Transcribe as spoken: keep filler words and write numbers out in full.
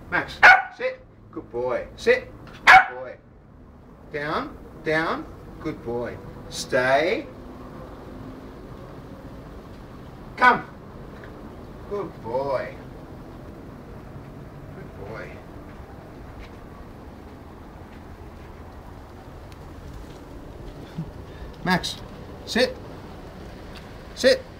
Max, sit. Good boy. Sit. Good boy. Down. Down. Good boy. Stay. Come. Good boy. Good boy. Max, sit. Sit.